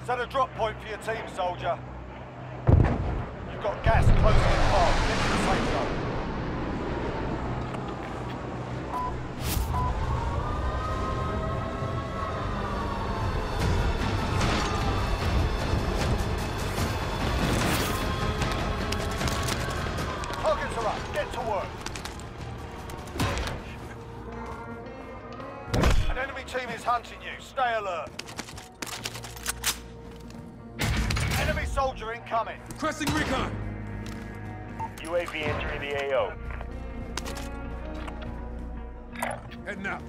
Set a drop point for your team, soldier. You've got gas closing in fast. Get to the safe zone. Targets are up. Get to work. An enemy team is hunting you. Stay alert. Enemy soldier incoming. Requesting recon. UAV entering the AO. Heading out.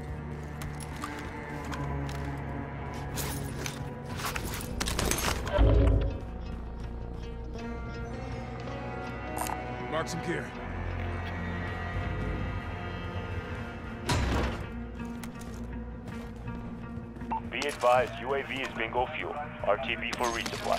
Mark some gear. Be advised, UAV is bingo fuel. RTB for resupply.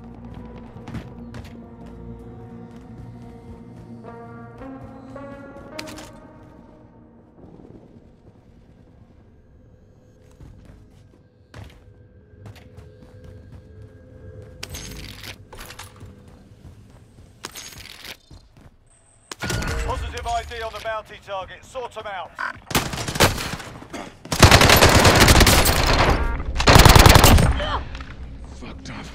Positive ID on the bounty target. Sort them out. Fucked up.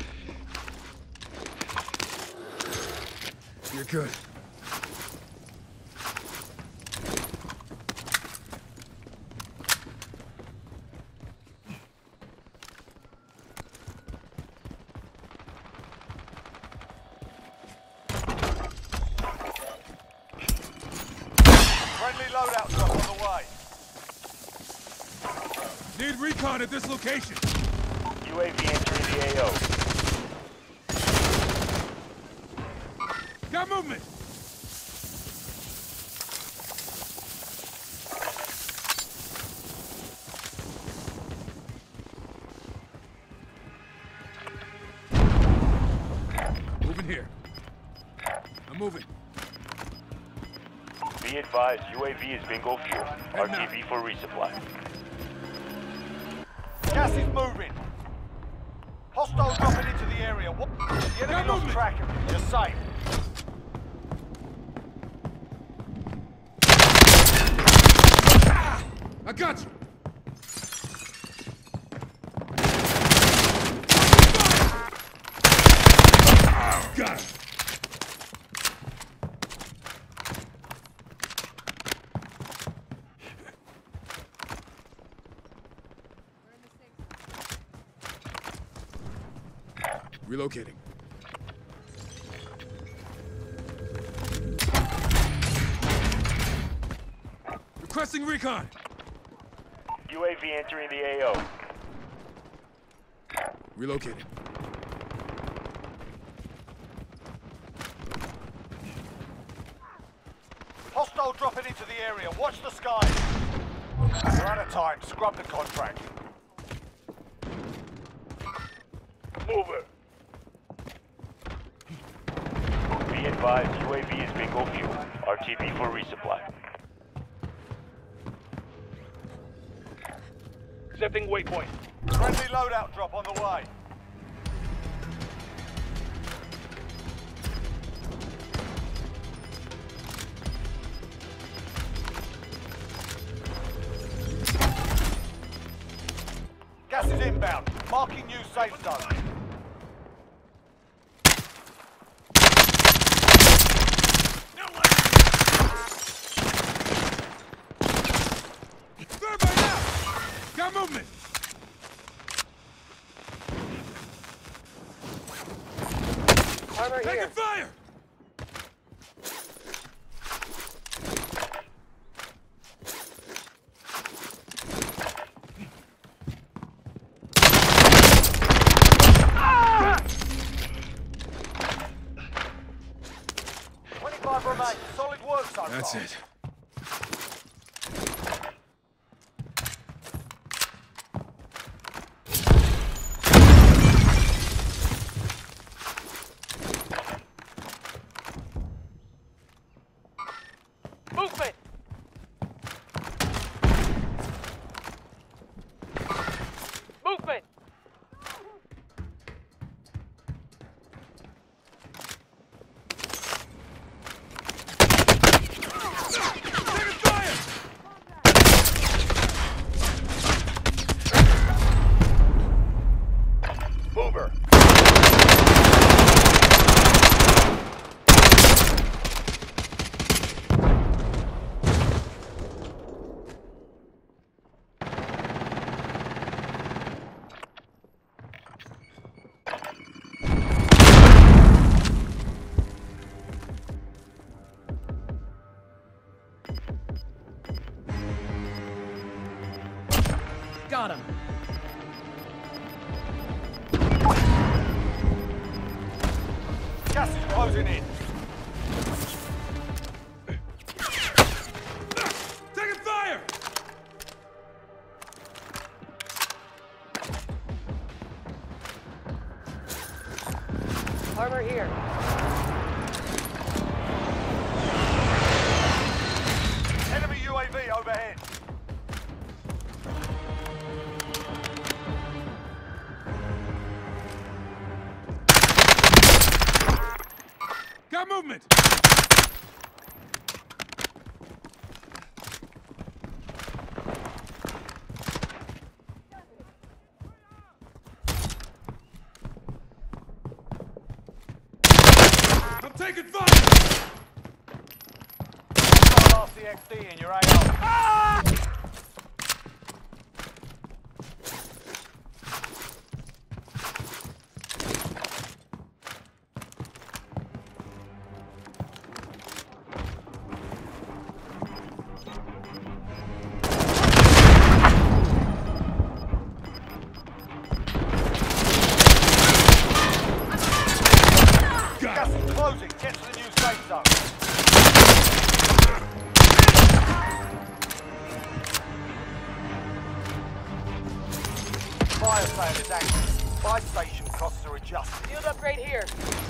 You're good. Friendly loadout drop on the way. Need recon at this location. UAV entering the AO. Got movement. Moving here. I'm moving. Be advised, UAV is bingo fuel. RTB for resupply. Gas is moving. Hostiles dropping into the area. What? The enemy lost track of you. You're safe. I got you. Got it. Relocating. Requesting recon. UAV entering the AO. Relocating. Hostile dropping into the area. Watch the sky. We're out of time. Scrub the contract. Mover. Be advised, UAV is bingo fuel. RTB for resupply. Setting waypoint. Friendly loadout drop on the way. Gas is inbound. Marking new safe zone. Third by now. Got movement. Taking fire. Remain. Solid work so far. That's it. Movement! Movement! got him. Gas is closing in. Taking fire! Armor here. Enemy UAV overhead. Got movement! I'm taking fire! RCXD in your AO. Ah! Gas is closing. Get to the new safe zone. Fire sale is active. Buy station costs are adjusted. Field upgrade here.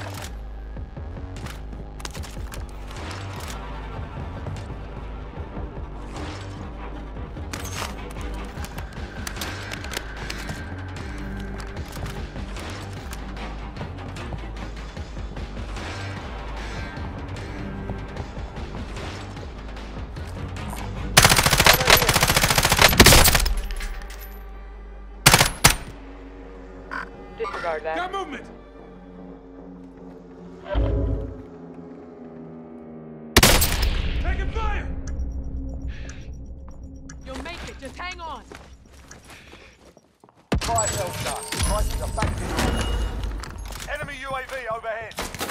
Disregard that. Got movement! Taking fire! You'll make it. Just hang on. Fire sale done. Prices are back to normal. Enemy UAV overhead.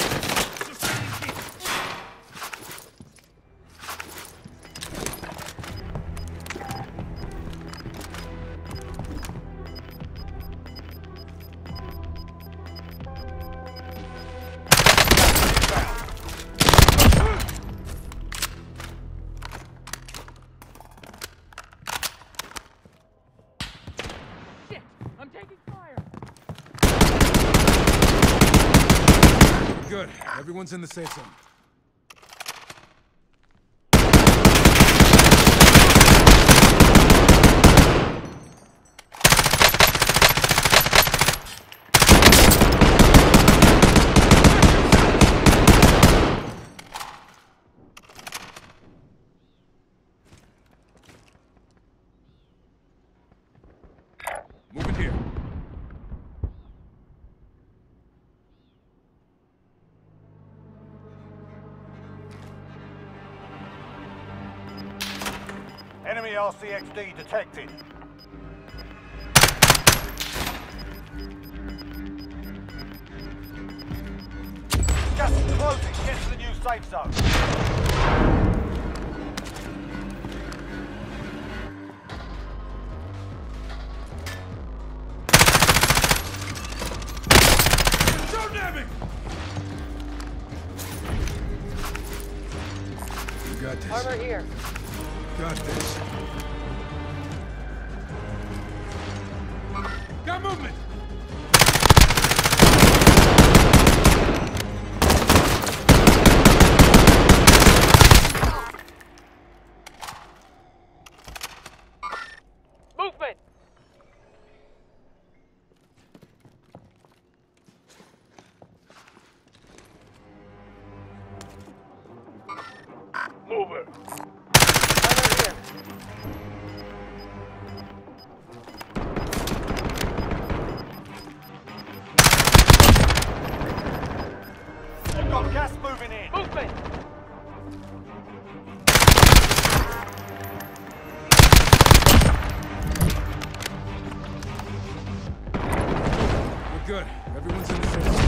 Shit! I'm taking fire. Good. Everyone's in the safe zone. Moving here. Enemy RCXD detected. Gas is closing. Get to the new safe zone. Shoot at me! You got this. Armor here. Got this. Got movement! Movement! Mover. Armor here. We've got gas moving in. Movement! We're good. Everyone's in the safe zone.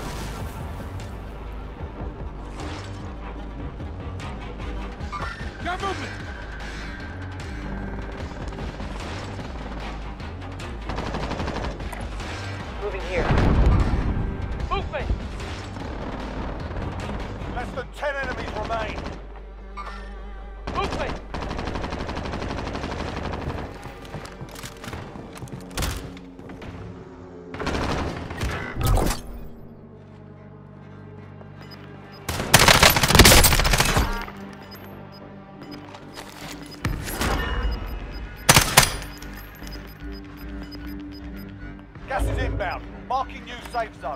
Got Got movement! Moving here. Movement! Less than 10 enemies remain. Movement! Gas is inbound. Marking new safe zone.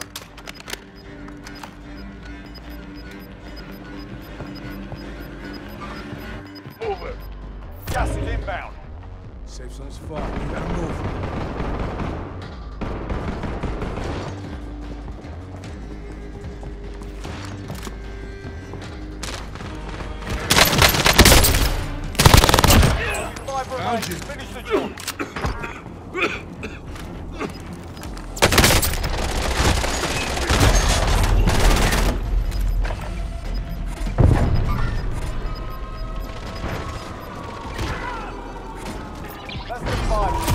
Move it. Gas is inbound. Safe zone's far. We gotta move. Five Found you. remain. Finish the job. Less than 5.